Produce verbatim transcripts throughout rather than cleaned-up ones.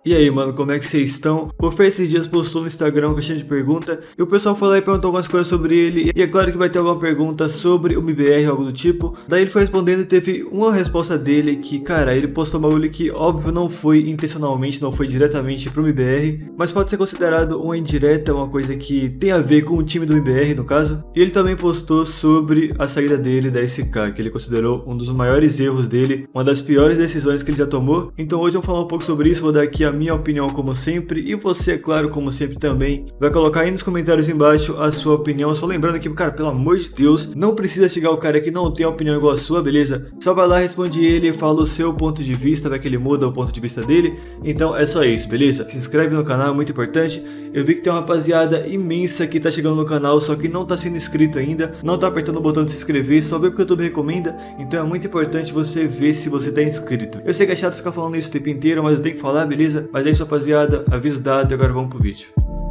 E aí, mano, como é que vocês estão? O Fer esses dias postou no Instagram uma caixinha de pergunta e o pessoal foi lá e perguntou algumas coisas sobre ele. E é claro que vai ter alguma pergunta sobre o M B R ou algo do tipo. Daí ele foi respondendo e teve uma resposta dele que, cara, ele postou um bagulho que, óbvio, não foi intencionalmente, não foi diretamente pro M B R, mas pode ser considerado uma indireta, uma coisa que tem a ver com o time do M B R, no caso. E ele também postou sobre a saída dele da S K, que ele considerou um dos maiores erros dele, uma das piores decisões que ele já tomou. Então hoje eu vou falar um pouco sobre isso, vou dar aqui a minha opinião como sempre, e você, é claro, como sempre também, vai colocar aí nos comentários embaixo a sua opinião. Só lembrando que, cara, pelo amor de Deus, não precisa chegar o cara que não tem a opinião igual a sua, beleza? Só vai lá, responde ele, fala o seu ponto de vista, vai que ele muda o ponto de vista dele. Então é só isso, beleza? Se inscreve no canal, é muito importante. Eu vi que tem uma rapaziada imensa que tá chegando no canal, só que não tá sendo inscrito ainda, não tá apertando o botão de se inscrever, só vê porque o YouTube recomenda. Então é muito importante você ver se você tá inscrito. Eu sei que é chato ficar falando isso o tempo inteiro, mas eu tenho que falar, beleza? Mas é isso, rapaziada, aviso dado e agora vamos pro vídeo.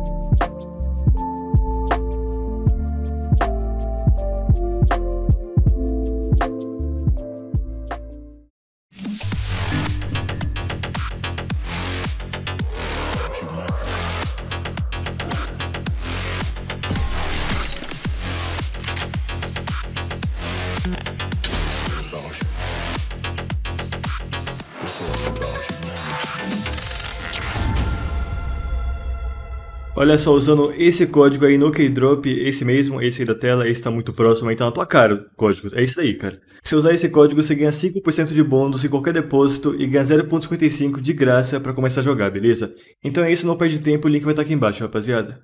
Olha só, usando esse código aí no Keydrop, esse mesmo, esse aí da tela, esse tá muito próximo, aí tá na tua cara o código, é isso daí, cara. Se usar esse código, você ganha cinco por cento de bônus em qualquer depósito e ganha zero vírgula cinquenta e cinco de graça pra começar a jogar, beleza? Então é isso, não perde tempo, o link vai estar aqui embaixo, rapaziada.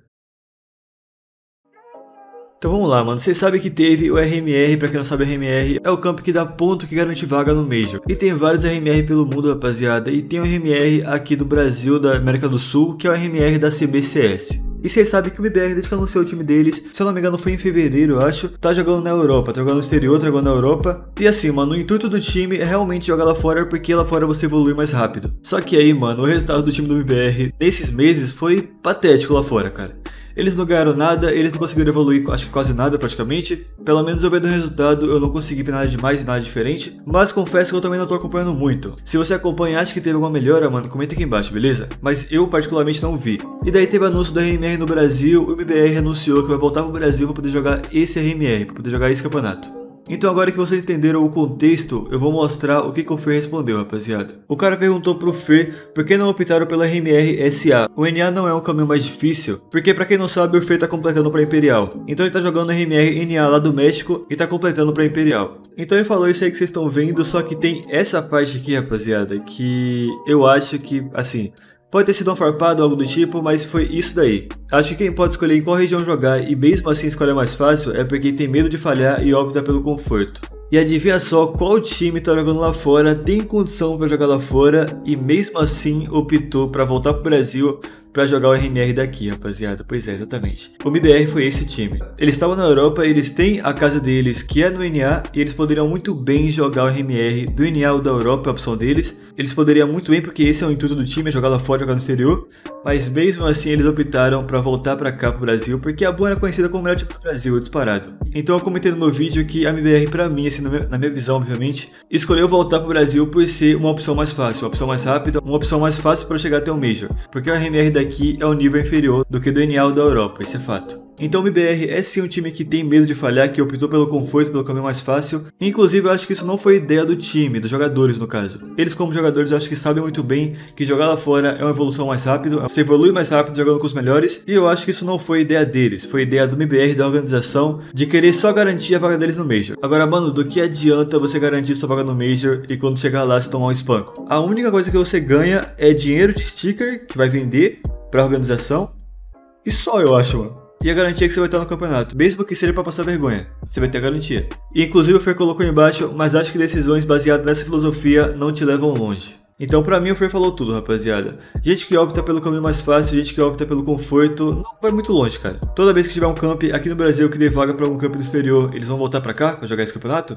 Então vamos lá, mano, vocês sabem que teve o R M R, pra quem não sabe, o R M R é o campo que dá ponto que garante vaga no Major. E tem vários R M R pelo mundo, rapaziada, e tem o R M R aqui do Brasil, da América do Sul, que é o R M R da C B C S. E vocês sabem que o M B R, desde que anunciou o time deles, se eu não me engano foi em fevereiro, eu acho, tá jogando na Europa, tá jogando no exterior, tá jogando na Europa. E assim, mano, o intuito do time é realmente jogar lá fora, porque lá fora você evolui mais rápido. Só que aí, mano, o resultado do time do M B R nesses meses foi patético lá fora, cara. Eles não ganharam nada, eles não conseguiram evoluir, acho que quase nada praticamente. Pelo menos eu vendo o resultado, eu não consegui ver nada demais, nada diferente. Mas confesso que eu também não tô acompanhando muito. Se você acompanha e acha que teve alguma melhora, mano, comenta aqui embaixo, beleza? Mas eu particularmente não vi. E daí teve anúncio do R M R no Brasil, o M B R anunciou que vai voltar pro Brasil pra poder jogar esse R M R, pra poder jogar esse campeonato. Então agora que vocês entenderam o contexto, eu vou mostrar o que, que o Fer respondeu, rapaziada. O cara perguntou pro Fer por que não optaram pelo R M R S A. O N A não é um caminho mais difícil, porque pra quem não sabe, o Fer tá completando pra Imperial. Então ele tá jogando R M R N A lá do México e tá completando pra Imperial. Então ele falou isso aí que vocês estão vendo, só que tem essa parte aqui, rapaziada, que eu acho que, assim... pode ter sido uma farpada ou algo do tipo, mas foi isso daí. Acho que quem pode escolher em qual região jogar e mesmo assim escolher mais fácil é porque tem medo de falhar e opta pelo conforto. E adivinha só qual time tá jogando lá fora, tem condição para jogar lá fora e mesmo assim optou para voltar pro Brasil pra jogar o R M R daqui, rapaziada. Pois é, exatamente. O M B R foi esse time. Eles estavam na Europa, eles têm a casa deles, que é no N A, e eles poderiam muito bem jogar o R M R do N A ou da Europa, a opção deles. Eles poderiam muito bem, porque esse é o intuito do time, é jogar lá fora, jogar no exterior. Mas mesmo assim, eles optaram pra voltar pra cá, pro Brasil, porque a Boa é conhecida como o melhor time do Brasil, disparado. Então eu comentei no meu vídeo que a M B R, pra mim, assim, na minha visão, obviamente, escolheu voltar pro Brasil por ser uma opção mais fácil, uma opção mais rápida, uma opção mais fácil pra chegar até o Major. Porque o R M R daqui é um nível inferior do que do N A ou da Europa, isso é fato. Então o M B R é sim um time que tem medo de falhar, que optou pelo conforto, pelo caminho mais fácil. Inclusive eu acho que isso não foi ideia do time, dos jogadores no caso. Eles como jogadores eu acho que sabem muito bem que jogar lá fora é uma evolução mais rápida, você evolui mais rápido jogando com os melhores. E eu acho que isso não foi ideia deles, foi ideia do M B R, da organização, de querer só garantir a vaga deles no Major. Agora mano, do que adianta você garantir sua vaga no Major e quando chegar lá você tomar um espanco? A única coisa que você ganha é dinheiro de sticker que vai vender pra organização. E só, eu acho, mano. E a garantia que você vai estar no campeonato, mesmo que seja pra passar vergonha, você vai ter a garantia. E inclusive o Fer colocou aí embaixo, mas acho que decisões baseadas nessa filosofia não te levam longe. Então pra mim o Fer falou tudo, rapaziada. Gente que opta pelo caminho mais fácil, gente que opta pelo conforto, não vai muito longe, cara. Toda vez que tiver um camp aqui no Brasil que dê vaga pra algum camp no exterior, eles vão voltar pra cá pra jogar esse campeonato?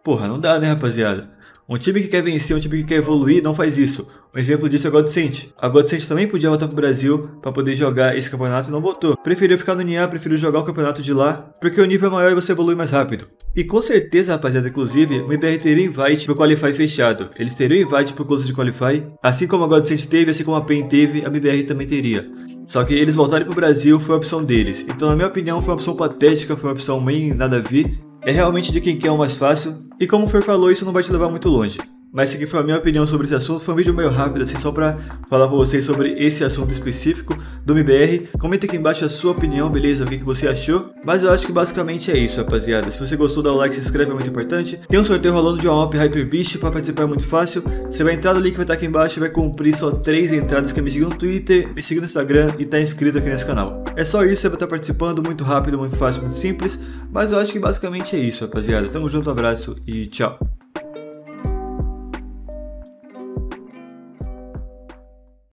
Porra, não dá, né, rapaziada? Um time que quer vencer, um time que quer evoluir, não faz isso. Um exemplo disso é a Godsent. A Godsent também podia voltar pro Brasil para poder jogar esse campeonato e não voltou. Preferiu ficar no N A, preferiu jogar o campeonato de lá, porque o nível é maior e você evolui mais rápido. E com certeza, rapaziada, inclusive, o M B R teria invite pro Qualify fechado. Eles teriam invite pro Close de Qualify, assim como a Godsent teve, assim como a PEN teve, a M B R também teria. Só que eles voltarem pro Brasil foi a opção deles. Então, na minha opinião, foi uma opção patética, foi uma opção meio nada a ver. É realmente de quem quer o mais fácil. E como o Fer falou, isso não vai te levar muito longe. Mas essa aqui foi a minha opinião sobre esse assunto. Foi um vídeo meio rápido, assim, só pra falar pra vocês sobre esse assunto específico do M B R. Comenta aqui embaixo a sua opinião, beleza? O que, que você achou. Mas eu acho que basicamente é isso, rapaziada. Se você gostou, dá o like, se inscreve, é muito importante. Tem um sorteio rolando de uma Op Hyper Beast. Pra participar é muito fácil. Você vai entrar no link que vai estar aqui embaixo e vai cumprir só três entradas, que é me seguir no Twitter, me seguir no Instagram e tá inscrito aqui nesse canal. É só isso, você vai estar participando, muito rápido, muito fácil, muito simples. Mas eu acho que basicamente é isso, rapaziada. Tamo junto, um abraço e tchau.